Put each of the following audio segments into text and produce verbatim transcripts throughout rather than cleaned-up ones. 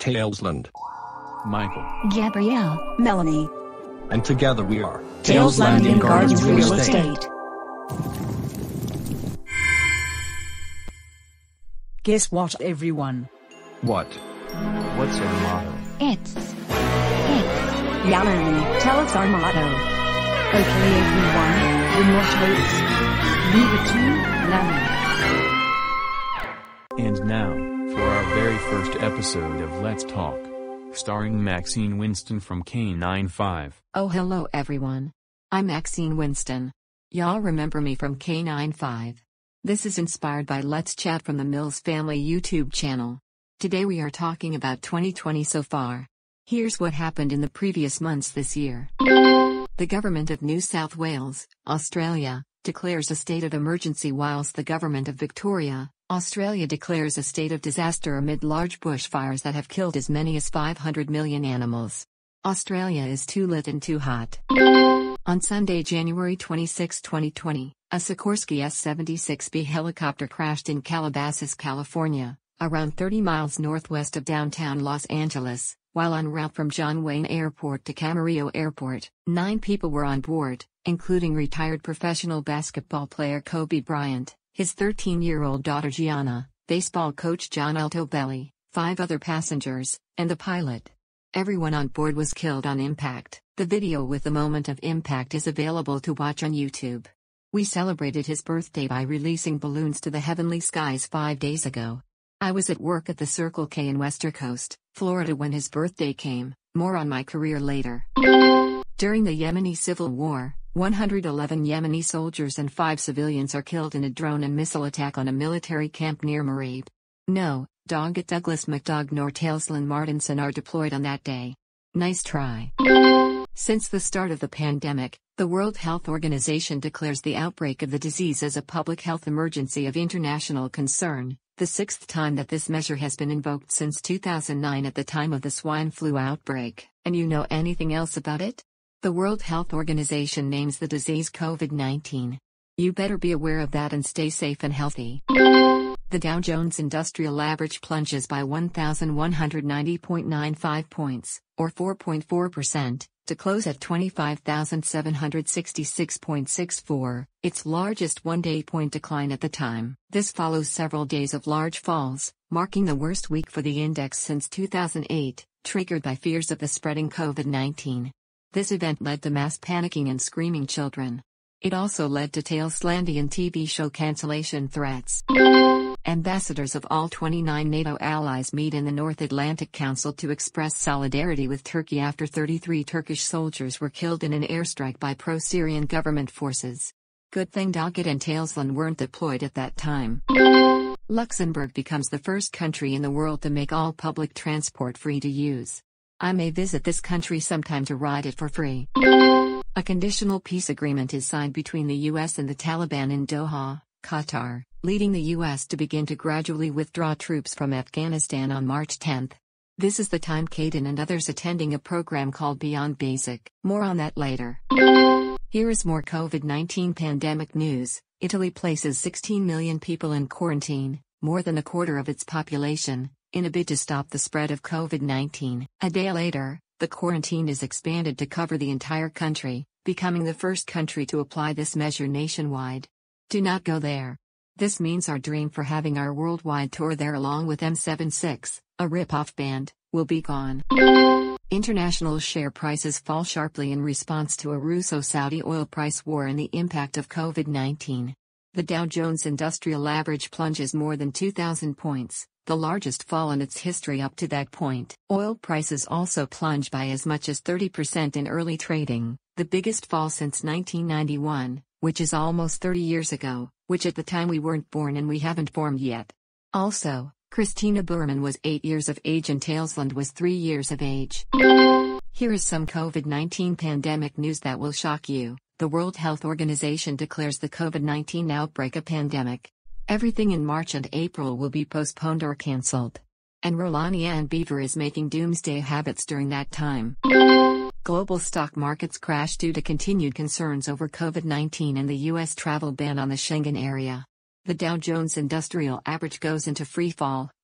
Tailsland, Michael, Gabrielle, Melanie, and together we are Tailslandian Gardens Real Estate. Guess what, everyone? What? what's our motto? It's, it's, Lammy, tell us our motto. Okay, everyone, we're not hosts. Leave it to Lammy. And now, for our very first episode of Let's Talk, starring Maxine Winston from K nine point five. Oh hello everyone. I'm Maxine Winston. Y'all remember me from K nine point five. This is inspired by Let's Chat from the Mills Family YouTube channel. Today we are talking about twenty twenty so far. Here's what happened in the previous months this year. The government of New South Wales, Australia, declares a state of emergency whilst the government of Victoria, Australia declares a state of disaster amid large bushfires that have killed as many as five hundred million animals. Australia is too lit and too hot. On Sunday, January twenty-sixth, twenty twenty, a Sikorsky S seventy-six B helicopter crashed in Calabasas, California, around thirty miles northwest of downtown Los Angeles, while en route from John Wayne Airport to Camarillo Airport. Nine people were on board, including retired professional basketball player Kobe Bryant, his thirteen-year-old daughter Gianna, baseball coach John Altobelli, five other passengers, and the pilot. Everyone on board was killed on impact. The video with the moment of impact is available to watch on YouTube. We celebrated his birthday by releasing balloons to the heavenly skies five days ago. I was at work at the Circle K in Western Coast, Florida when his birthday came. More on my career later. During the Yemeni civil war, one hundred eleven Yemeni soldiers and five civilians are killed in a drone and missile attack on a military camp near Marib. No, Doggett Douglas McDoug nor Tailsland Martinson are deployed on that day. Nice try. Since the start of the pandemic, the World Health Organization declares the outbreak of the disease as a public health emergency of international concern, the sixth time that this measure has been invoked since two thousand nine at the time of the swine flu outbreak. And you know anything else about it? The World Health Organization names the disease COVID nineteen. You better be aware of that and stay safe and healthy. The Dow Jones Industrial Average plunges by one thousand one hundred ninety point nine five points, or four point four percent, to close at twenty-five thousand seven hundred sixty-six point six four, its largest one-day point decline at the time. This follows several days of large falls, marking the worst week for the index since two thousand eight, triggered by fears of the spreading COVID nineteen. This event led to mass panicking and screaming children. It also led to Tailslandian T V show cancellation threats. Ambassadors of all twenty-nine NATO allies meet in the North Atlantic Council to express solidarity with Turkey after thirty-three Turkish soldiers were killed in an airstrike by pro-Syrian government forces. Good thing Doggett and Tailsland weren't deployed at that time. Luxembourg becomes the first country in the world to make all public transport free to use. I may visit this country sometime to ride it for free. A conditional peace agreement is signed between the U S and the Taliban in Doha, Qatar, leading the U S to begin to gradually withdraw troops from Afghanistan on March tenth. This is the time Caden and others attending a program called Beyond Basic. More on that later. Here is more COVID nineteen pandemic news. Italy places sixteen million people in quarantine, more than a quarter of its population, in a bid to stop the spread of COVID nineteen. A day later, the quarantine is expanded to cover the entire country, becoming the first country to apply this measure nationwide. Do not go there. This means our dream for having our worldwide tour there along with M seventy-six, a rip-off band, will be gone. International share prices fall sharply in response to a Russo-Saudi oil price war and the impact of COVID nineteen. The Dow Jones Industrial Average plunges more than two thousand points, the largest fall in its history up to that point. Oil prices also plunge by as much as thirty percent in early trading, the biggest fall since nineteen ninety-one, which is almost thirty years ago, which at the time we weren't born and we haven't formed yet. Also, Christina Burman was eight years of age and Tailsland was three years of age. Here is some COVID nineteen pandemic news that will shock you. The World Health Organization declares the COVID nineteen outbreak a pandemic. Everything in March and April will be postponed or cancelled. And Rolanian Beaver is making doomsday habits during that time. Global stock markets crash due to continued concerns over COVID nineteen and the U S travel ban on the Schengen area. The Dow Jones Industrial Average goes into free fall,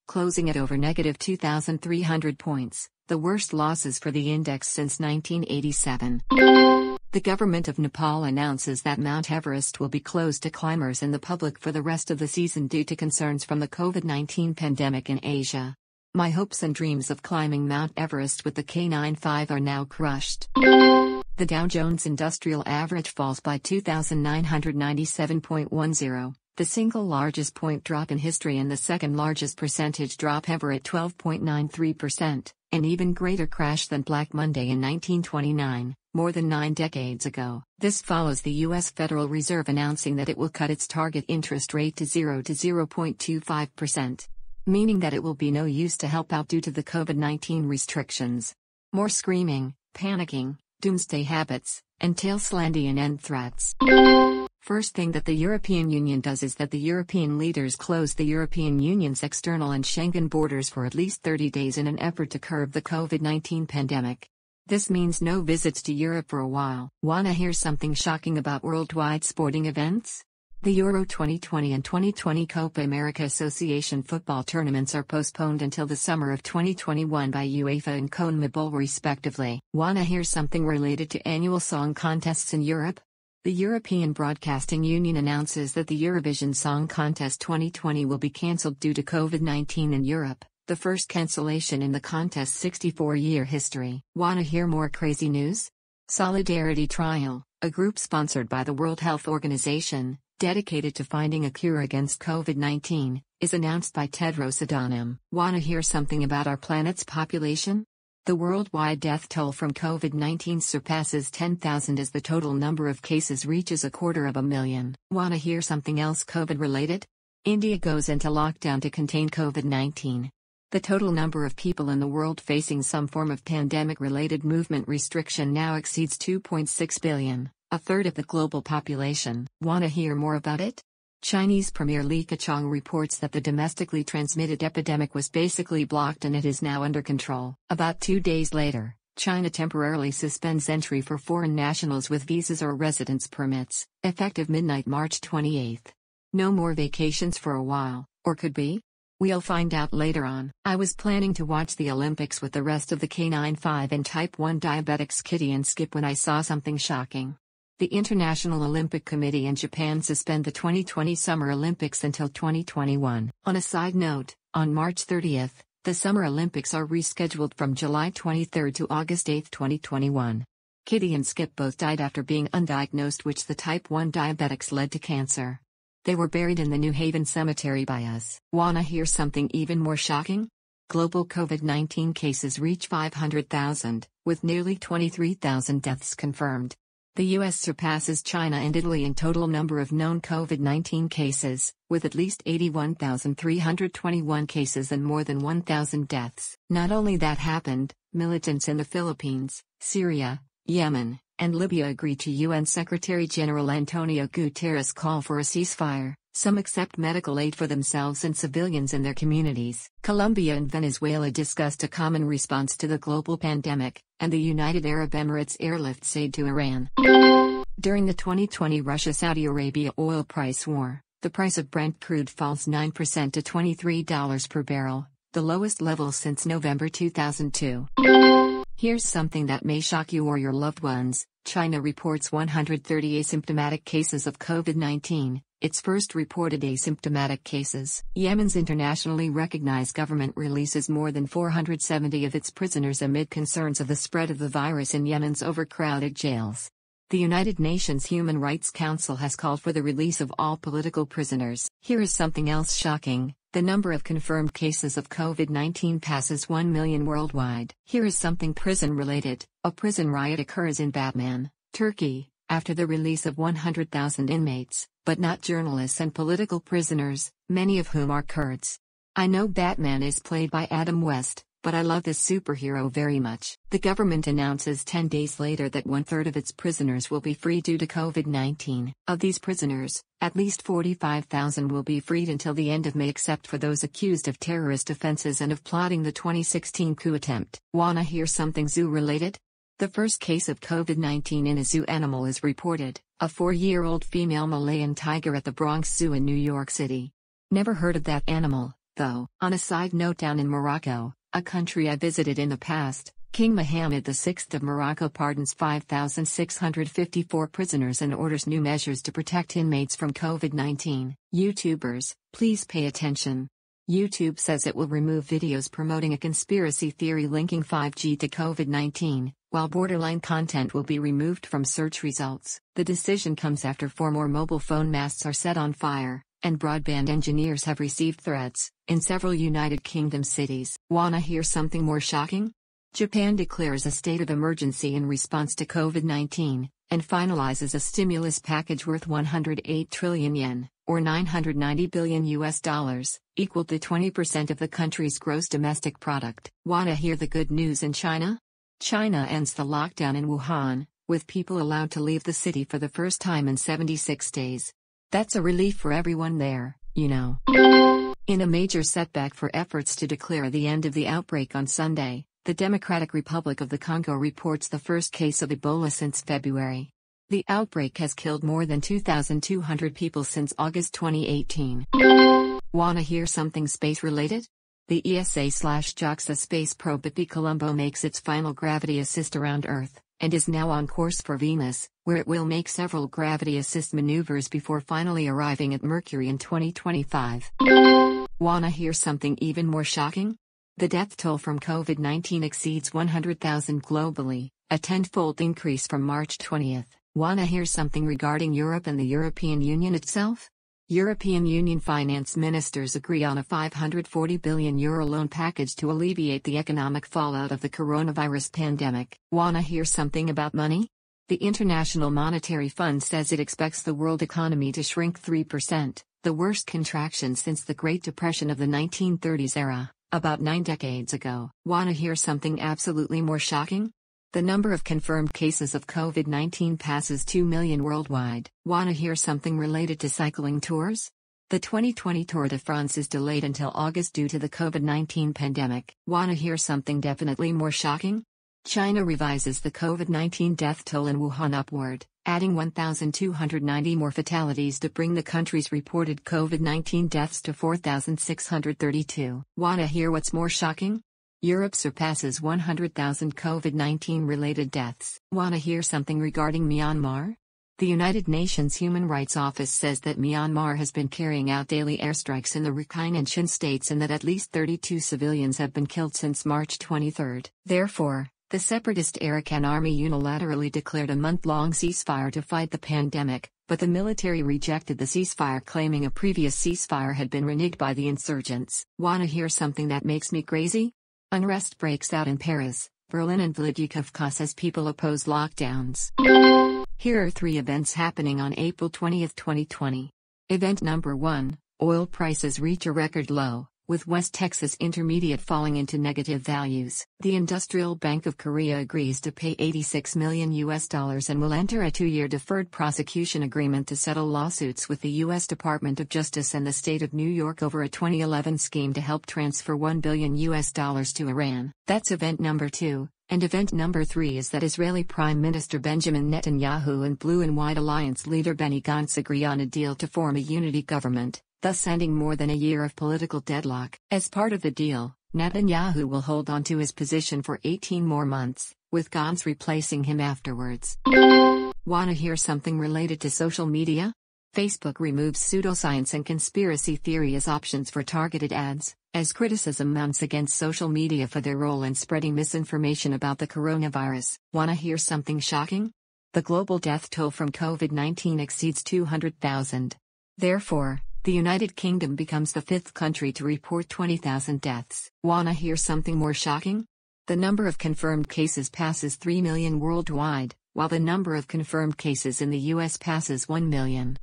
closing at over negative two thousand three hundred points, the worst losses for the index since nineteen eighty-seven. The government of Nepal announces that Mount Everest will be closed to climbers and the public for the rest of the season due to concerns from the COVID nineteen pandemic in Asia. My hopes and dreams of climbing Mount Everest with the K nine point five are now crushed. The Dow Jones Industrial Average falls by two thousand nine hundred ninety-seven point one zero, the single largest point drop in history and the second largest percentage drop ever at twelve point nine three percent, an even greater crash than Black Monday in nineteen twenty-nine, more than nine decades ago. This follows the U S Federal Reserve announcing that it will cut its target interest rate to zero to zero point two five percent. Meaning that it will be no use to help out due to the COVID nineteen restrictions. More screaming, panicking, doomsday habits, and Tailslandian end threats. First thing that the European Union does is that the European leaders close the European Union's external and Schengen borders for at least thirty days in an effort to curb the COVID nineteen pandemic. This means no visits to Europe for a while. Wanna hear something shocking about worldwide sporting events? The Euro twenty twenty and twenty twenty Copa America Association football tournaments are postponed until the summer of twenty twenty-one by UEFA and CONMEBOL respectively. Wanna hear something related to annual song contests in Europe? The European Broadcasting Union announces that the Eurovision Song Contest twenty twenty will be cancelled due to COVID nineteen in Europe, the first cancellation in the contest's sixty-four year history. Wanna hear more crazy news? Solidarity Trial, a group sponsored by the World Health Organization, dedicated to finding a cure against COVID nineteen, is announced by Tedros Adhanom. Wanna hear something about our planet's population? The worldwide death toll from COVID nineteen surpasses ten thousand as the total number of cases reaches a quarter of a million. Wanna hear something else COVID-related? India goes into lockdown to contain COVID nineteen. The total number of people in the world facing some form of pandemic-related movement restriction now exceeds two point six billion. A third of the global population. Wanna hear more about it? Chinese Premier Li Keqiang reports that the domestically transmitted epidemic was basically blocked and it is now under control. About two days later, China temporarily suspends entry for foreign nationals with visas or residence permits, effective midnight March twenty-eighth. No more vacations for a while, or could be? We'll find out later on. I was planning to watch the Olympics with the rest of the K nine point five and type one diabetics Kitty and Skip when I saw something shocking. The International Olympic Committee in Japan suspend the twenty twenty Summer Olympics until twenty twenty-one. On a side note, on March thirtieth, the Summer Olympics are rescheduled from July twenty-third to August eighth, twenty twenty-one. Kitty and Skip both died after being undiagnosed, which the type one diabetics led to cancer. They were buried in the New Haven Cemetery by us. Wanna hear something even more shocking? Global COVID nineteen cases reach five hundred thousand, with nearly twenty-three thousand deaths confirmed. The U S surpasses China and Italy in total number of known COVID nineteen cases, with at least eighty-one thousand three hundred twenty-one cases and more than one thousand deaths. Not only that happened, militants in the Philippines, Syria, Yemen, and Libya agreed to U N Secretary-General Antonio Guterres' call for a ceasefire. Some accept medical aid for themselves and civilians in their communities. Colombia and Venezuela discussed a common response to the global pandemic, and the United Arab Emirates airlifts aid to Iran. During the twenty twenty Russia-Saudi Arabia oil price war, the price of Brent crude falls nine percent to twenty-three dollars per barrel, the lowest level since November two thousand two. Here's something that may shock you or your loved ones. China reports one hundred thirty asymptomatic cases of COVID nineteen. Its first reported asymptomatic cases. Yemen's internationally recognized government releases more than four hundred seventy of its prisoners amid concerns of the spread of the virus in Yemen's overcrowded jails. The United Nations Human Rights Council has called for the release of all political prisoners. Here is something else shocking. The number of confirmed cases of COVID nineteen passes one million worldwide. Here is something prison-related. A prison riot occurs in Batman, Turkey, after the release of one hundred thousand inmates, but not journalists and political prisoners, many of whom are Kurds. I know Batman is played by Adam West, but I love this superhero very much. The government announces ten days later that one-third of its prisoners will be free due to COVID nineteen. Of these prisoners, at least forty-five thousand will be freed until the end of May, except for those accused of terrorist offenses and of plotting the twenty sixteen coup attempt. Wanna hear something zoo-related? The first case of COVID nineteen in a zoo animal is reported, a four-year-old female Malayan tiger at the Bronx Zoo in New York City. Never heard of that animal, though. On a side note, down in Morocco, a country I visited in the past, King Mohammed the sixth of Morocco pardons five thousand six hundred fifty-four prisoners and orders new measures to protect inmates from COVID nineteen. YouTubers, please pay attention. YouTube says it will remove videos promoting a conspiracy theory linking five G to COVID nineteen, while borderline content will be removed from search results. The decision comes after four more mobile phone masts are set on fire, and broadband engineers have received threats in several United Kingdom cities. Wanna hear something more shocking? Japan declares a state of emergency in response to COVID nineteen, and finalizes a stimulus package worth one hundred eight trillion yen, or nine hundred ninety billion U S dollars, equal to twenty percent of the country's gross domestic product. Wanna hear the good news in China? China ends the lockdown in Wuhan, with people allowed to leave the city for the first time in seventy-six days. That's a relief for everyone there, you know. In a major setback for efforts to declare the end of the outbreak on Sunday, the Democratic Republic of the Congo reports the first case of Ebola since February. The outbreak has killed more than two thousand two hundred people since August twenty eighteen. Wanna hear something space-related? The E S A/JAXA space probe B P Colombo makes its final gravity assist around Earth, and is now on course for Venus, where it will make several gravity assist maneuvers before finally arriving at Mercury in twenty twenty-five. Wanna hear something even more shocking? The death toll from COVID nineteen exceeds one hundred thousand globally, a tenfold increase from March twentieth. Wanna hear something regarding Europe and the European Union itself? European Union finance ministers agree on a five hundred forty billion euro loan package to alleviate the economic fallout of the coronavirus pandemic. Wanna hear something about money? The International Monetary Fund says it expects the world economy to shrink three percent, the worst contraction since the Great Depression of the nineteen thirties era, about nine decades ago. Wanna hear something absolutely more shocking? The number of confirmed cases of COVID nineteen passes two million worldwide. Wanna hear something related to cycling tours? The twenty twenty Tour de France is delayed until August due to the COVID nineteen pandemic. Wanna hear something definitely more shocking? China revises the COVID nineteen death toll in Wuhan upward, adding one thousand two hundred ninety more fatalities to bring the country's reported COVID nineteen deaths to four thousand six hundred thirty-two. Wanna hear what's more shocking? Europe surpasses one hundred thousand COVID nineteen related deaths. Wanna hear something regarding Myanmar? The United Nations Human Rights Office says that Myanmar has been carrying out daily airstrikes in the Rakhine and Chin states and that at least thirty-two civilians have been killed since March twenty-third. Therefore, the separatist Arakan Army unilaterally declared a month-long ceasefire to fight the pandemic, but the military rejected the ceasefire, claiming a previous ceasefire had been reneged by the insurgents. Wanna hear something that makes me crazy? Unrest breaks out in Paris, Berlin and Vladikavkaz as people oppose lockdowns. Here are three events happening on April twentieth, twenty twenty. Event number one, oil prices reach a record low, with West Texas Intermediate falling into negative values. The Industrial Bank of Korea agrees to pay eighty-six million U S dollars and will enter a two-year deferred prosecution agreement to settle lawsuits with the U S Department of Justice and the state of New York over a twenty eleven scheme to help transfer one billion U S dollars to Iran. That's event number two. And event number three is that Israeli Prime Minister Benjamin Netanyahu and Blue and White Alliance leader Benny Gantz agree on a deal to form a unity government, thus ending more than a year of political deadlock. As part of the deal, Netanyahu will hold on to his position for eighteen more months, with Gantz replacing him afterwards. Wanna hear something related to social media? Facebook removes pseudoscience and conspiracy theory as options for targeted ads, as criticism mounts against social media for their role in spreading misinformation about the coronavirus. Wanna hear something shocking? The global death toll from COVID nineteen exceeds two hundred thousand. Therefore, the United Kingdom becomes the fifth country to report twenty thousand deaths. Wanna hear something more shocking? The number of confirmed cases passes three million worldwide, while the number of confirmed cases in the U S passes one million.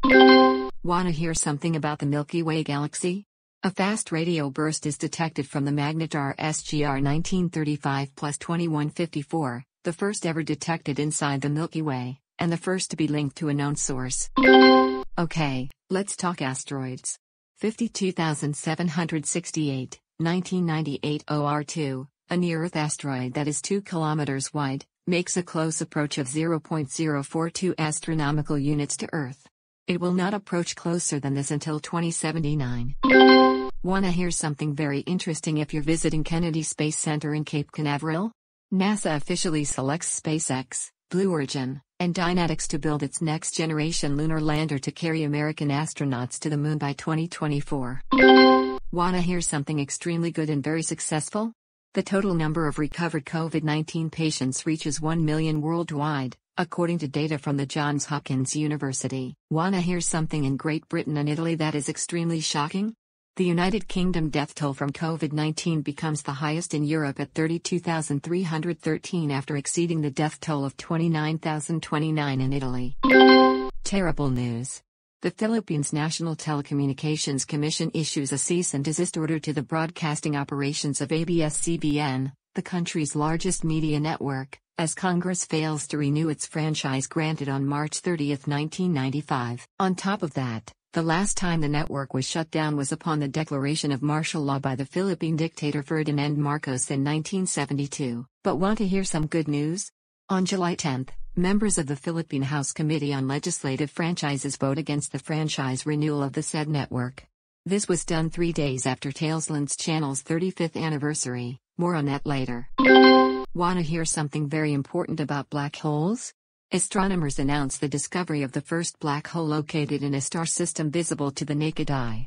Wanna hear something about the Milky Way galaxy? A fast radio burst is detected from the magnetar S G R nineteen thirty-five plus twenty-one fifty-four, the first ever detected inside the Milky Way, and the first to be linked to a known source. Okay, let's talk asteroids. fifty-two thousand seven hundred sixty-eight, nineteen ninety-eight O R two, a near-Earth asteroid that is two kilometers wide, makes a close approach of zero point zero four two astronomical units to Earth. It will not approach closer than this until twenty seventy-nine. Wanna hear something very interesting if you're visiting Kennedy Space Center in Cape Canaveral? NASA officially selects SpaceX, Blue Origin, and Dynetics to build its next-generation lunar lander to carry American astronauts to the moon by twenty twenty-four. Wanna hear something extremely good and very successful? The total number of recovered COVID nineteen patients reaches one million worldwide, according to data from the Johns Hopkins University. Wanna hear something in Great Britain and Italy that is extremely shocking? The United Kingdom death toll from COVID nineteen becomes the highest in Europe at thirty-two thousand three hundred thirteen after exceeding the death toll of twenty-nine thousand twenty-nine in Italy. Terrible news. The Philippines National Telecommunications Commission issues a cease and desist order to the broadcasting operations of A B S C B N, the country's largest media network, as Congress fails to renew its franchise granted on March thirtieth, nineteen ninety-five. On top of that, the last time the network was shut down was upon the declaration of martial law by the Philippine dictator Ferdinand Marcos in nineteen seventy-two. But want to hear some good news? On July tenth, members of the Philippine House Committee on Legislative Franchises vote against the franchise renewal of the said network. This was done three days after Tailslandian channel's thirty-fifth anniversary. More on that later. Wanna hear something very important about black holes? Astronomers announced the discovery of the first black hole located in a star system visible to the naked eye.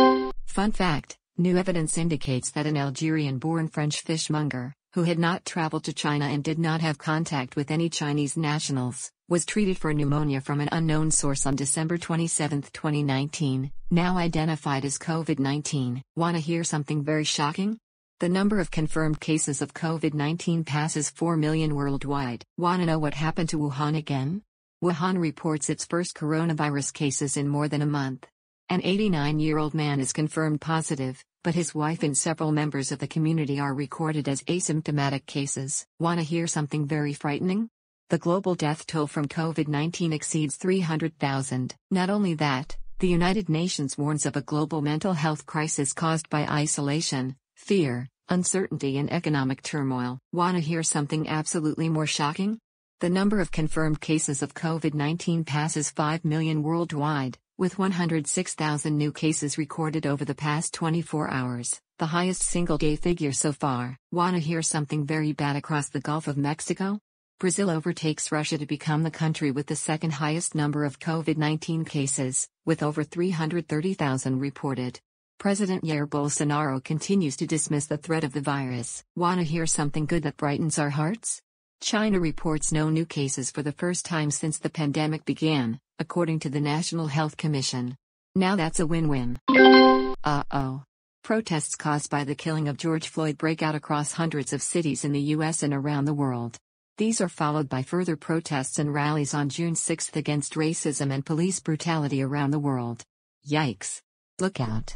Fun fact, new evidence indicates that an Algerian-born French fishmonger, who had not traveled to China and did not have contact with any Chinese nationals, was treated for pneumonia from an unknown source on December twenty-seventh, twenty nineteen, now identified as COVID nineteen. Wanna hear something very shocking? The number of confirmed cases of COVID nineteen passes four million worldwide. Wanna know what happened to Wuhan again? Wuhan reports its first coronavirus cases in more than a month. An eighty-nine-year-old man is confirmed positive, but his wife and several members of the community are recorded as asymptomatic cases. Wanna hear something very frightening? The global death toll from COVID nineteen exceeds three hundred thousand. Not only that, the United Nations warns of a global mental health crisis caused by isolation, fear, uncertainty and economic turmoil. Wanna hear something absolutely more shocking? The number of confirmed cases of COVID nineteen passes five million worldwide, with one hundred six thousand new cases recorded over the past twenty-four hours, the highest single-day figure so far. Wanna hear something very bad across the Gulf of Mexico? Brazil overtakes Russia to become the country with the second highest number of COVID nineteen cases, with over three hundred thirty thousand reported. President Jair Bolsonaro continues to dismiss the threat of the virus. Wanna hear something good that brightens our hearts? China reports no new cases for the first time since the pandemic began, according to the National Health Commission. Now that's a win-win. Uh-oh. Protests caused by the killing of George Floyd break out across hundreds of cities in the U S and around the world. These are followed by further protests and rallies on June sixth against racism and police brutality around the world. Yikes. Look out.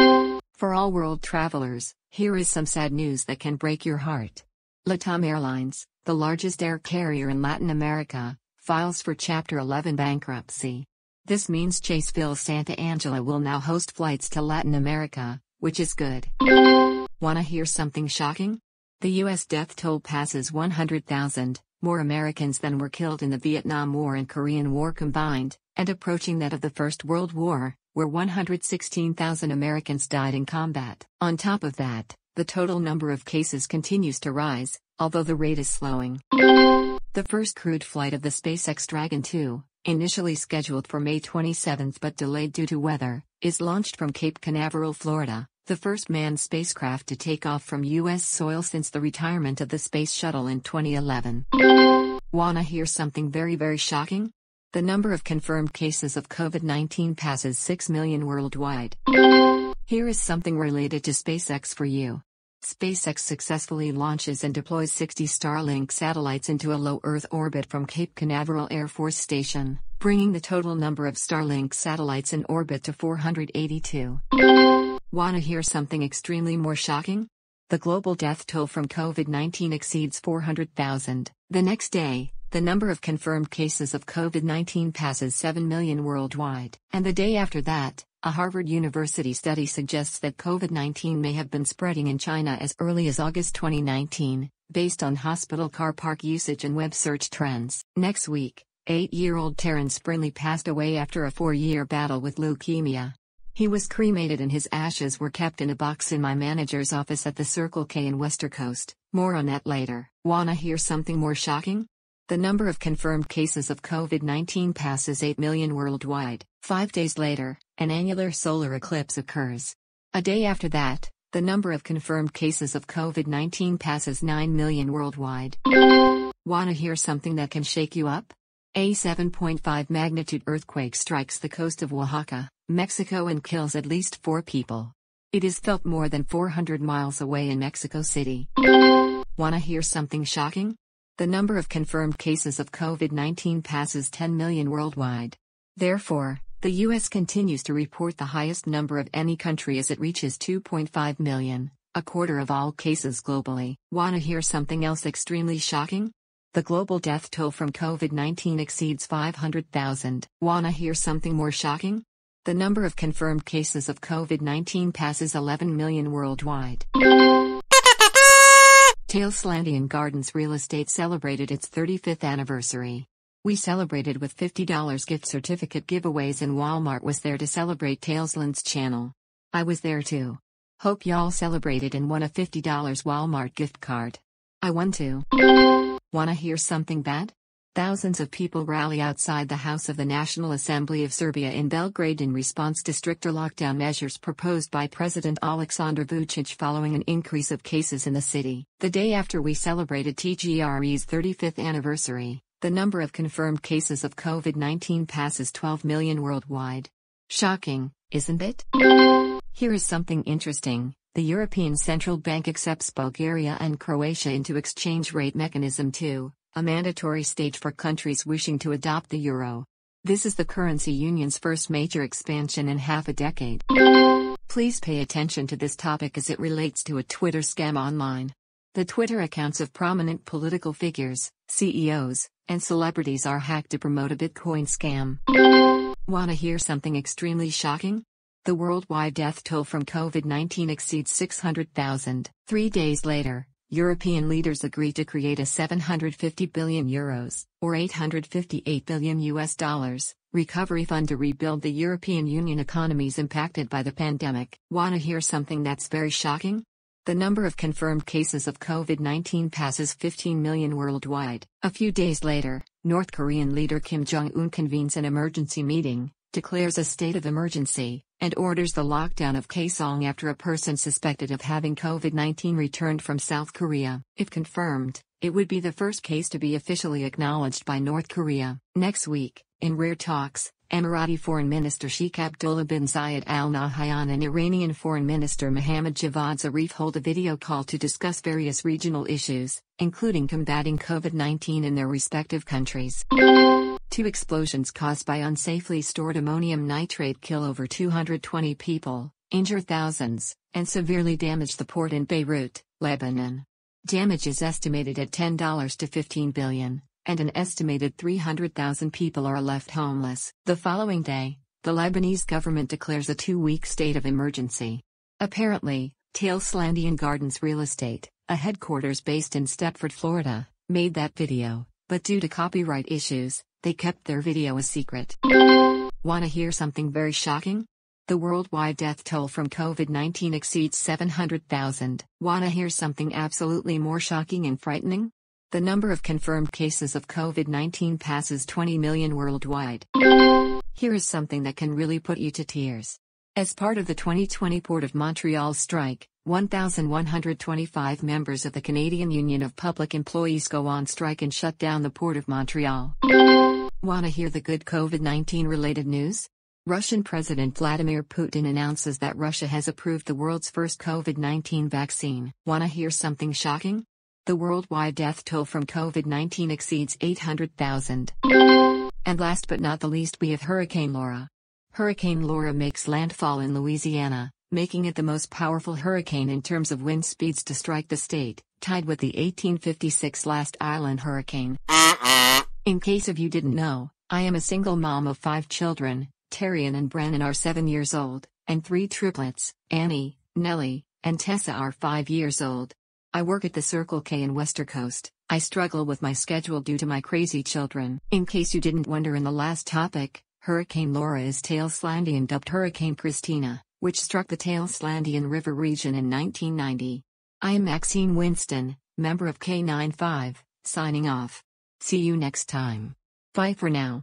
For all world travelers, here is some sad news that can break your heart. LATAM Airlines, the largest air carrier in Latin America, files for Chapter eleven bankruptcy. This means Chaseville Santa Angela will now host flights to Latin America, which is good. Wanna hear something shocking? The U S death toll passes one hundred thousand, more Americans than were killed in the Vietnam War and Korean War combined, and approaching that of the First World War, where one hundred sixteen thousand Americans died in combat. On top of that, the total number of cases continues to rise, although the rate is slowing. The first crewed flight of the SpaceX Dragon two, initially scheduled for May twenty-seventh but delayed due to weather, is launched from Cape Canaveral, Florida, the first manned spacecraft to take off from U S soil since the retirement of the Space Shuttle in twenty eleven. Wanna hear something very very shocking? The number of confirmed cases of COVID nineteen passes six million worldwide. Here is something related to SpaceX for you. SpaceX successfully launches and deploys sixty Starlink satellites into a low Earth orbit from Cape Canaveral Air Force Station, bringing the total number of Starlink satellites in orbit to four hundred eighty-two. Wanna hear something extremely more shocking? The global death toll from COVID nineteen exceeds four hundred thousand. The next day, the number of confirmed cases of COVID nineteen passes seven million worldwide. And the day after that, a Harvard University study suggests that COVID nineteen may have been spreading in China as early as August twenty nineteen, based on hospital car park usage and web search trends. Next week, eight-year-old Terrence Brinley passed away after a four-year battle with leukemia. He was cremated and his ashes were kept in a box in my manager's office at the Circle K in Wester Coast. More on that later. Wanna hear something more shocking? The number of confirmed cases of COVID nineteen passes eight million worldwide. Five days later, an annular solar eclipse occurs. A day after that, the number of confirmed cases of COVID nineteen passes nine million worldwide. Wanna hear something that can shake you up? A seven point five magnitude earthquake strikes the coast of Oaxaca, Mexico and kills at least four people. It is felt more than four hundred miles away in Mexico City. Wanna hear something shocking? The number of confirmed cases of COVID nineteen passes ten million worldwide. Therefore, the U S continues to report the highest number of any country as it reaches two point five million, a quarter of all cases globally. Wanna hear something else extremely shocking? The global death toll from COVID nineteen exceeds five hundred thousand. Wanna hear something more shocking? The number of confirmed cases of COVID nineteen passes eleven million worldwide. Tailslandian Gardens Real Estate celebrated its thirty-fifth anniversary. We celebrated with fifty dollar gift certificate giveaways and Walmart was there to celebrate Tailsland's channel. I was there too. Hope y'all celebrated and won a fifty dollar Walmart gift card. I won too. Wanna hear something bad? Thousands of people rally outside the House of the National Assembly of Serbia in Belgrade in response to stricter lockdown measures proposed by President Aleksandar Vučić following an increase of cases in the city. The day after we celebrated T G R E's thirty-fifth anniversary, the number of confirmed cases of COVID nineteen passes twelve million worldwide. Shocking, isn't it? Here is something interesting. The European Central Bank accepts Bulgaria and Croatia into exchange rate mechanism two. A mandatory stage for countries wishing to adopt the euro. This is the currency union's first major expansion in half a decade. Please pay attention to this topic as it relates to a Twitter scam online. The Twitter accounts of prominent political figures, C E Os, and celebrities are hacked to promote a Bitcoin scam. Wanna hear something extremely shocking? The worldwide death toll from COVID nineteen exceeds six hundred thousand. Three days later, European leaders agreed to create a seven hundred fifty billion euros, or eight hundred fifty-eight billion U S dollars, recovery fund to rebuild the European Union economies impacted by the pandemic. Wanna hear something that's very shocking? The number of confirmed cases of COVID nineteen passes fifteen million worldwide. A few days later, North Korean leader Kim Jong-un convenes an emergency meeting, declares a state of emergency, and orders the lockdown of Kaesong after a person suspected of having COVID nineteen returned from South Korea. If confirmed, it would be the first case to be officially acknowledged by North Korea. Next week, in rare talks, Emirati Foreign Minister Sheikh Abdullah bin Zayed Al Nahyan and Iranian Foreign Minister Mohammad Javad Zarif hold a video call to discuss various regional issues, including combating COVID nineteen in their respective countries. Two explosions caused by unsafely stored ammonium nitrate kill over two hundred twenty people, injure thousands, and severely damage the port in Beirut, Lebanon. Damage is estimated at ten to fifteen billion dollars, and an estimated three hundred thousand people are left homeless. The following day, the Lebanese government declares a two-week state of emergency. Apparently, Tailslandian Gardens Real Estate, a headquarters based in Stepford, Florida, made that video, but due to copyright issues, they kept their video a secret. Wanna hear something very shocking? The worldwide death toll from COVID nineteen exceeds seven hundred thousand. Wanna hear something absolutely more shocking and frightening? The number of confirmed cases of COVID nineteen passes twenty million worldwide. Here is something that can really put you to tears. As part of the twenty twenty Port of Montreal strike, one thousand one hundred twenty-five members of the Canadian Union of Public Employees go on strike and shut down the Port of Montreal. Wanna hear the good COVID nineteen related news? Russian President Vladimir Putin announces that Russia has approved the world's first COVID nineteen vaccine. Wanna hear something shocking? The worldwide death toll from COVID nineteen exceeds eight hundred thousand. And last but not the least, we have Hurricane Laura. Hurricane Laura makes landfall in Louisiana, making it the most powerful hurricane in terms of wind speeds to strike the state, tied with the eighteen fifty-six last island hurricane. In case of you didn't know, I am a single mom of five children. Tyrion and Brennan are seven years old, and three triplets, Annie, Nellie, and Tessa are five years old. I work at the Circle K in Wester Coast. I struggle with my schedule due to my crazy children. In case you didn't wonder in the last topic, Hurricane Laura is Tailslandian dubbed Hurricane Christina, which struck the Tailslandian River region in nineteen ninety. I am Maxine Winston, member of K nine point five, signing off. See you next time. Bye for now.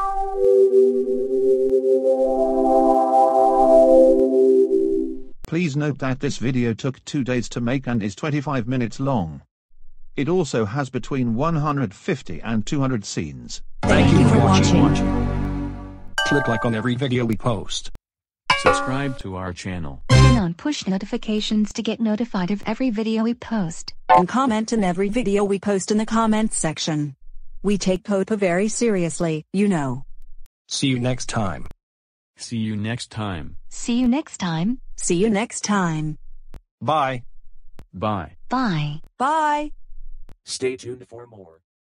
Please note that this video took two days to make and is twenty-five minutes long. It also has between one hundred fifty and two hundred scenes. Thank you for watching. Click like on every video we post. Subscribe to our channel. Turn on push notifications to get notified of every video we post. And comment in every video we post in the comments section. We take P O P A very seriously, you know. See you next time. See you next time. See you next time. See you next time. Bye. Bye. Bye. Bye. Stay tuned for more.